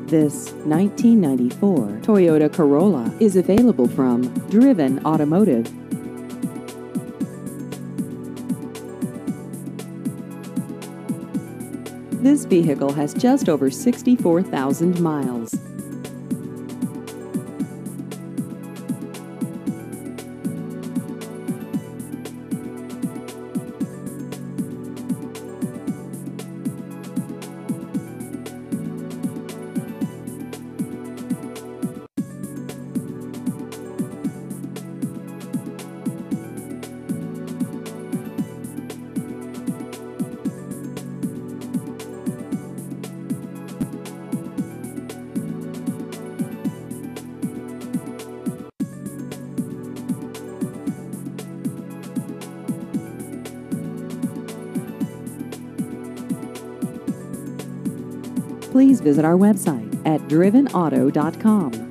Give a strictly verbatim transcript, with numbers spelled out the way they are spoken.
This nineteen ninety-four Toyota Corolla is available from Driven Automotive. This vehicle has just over sixty-four thousand miles. Please visit our website at driven auto dot com.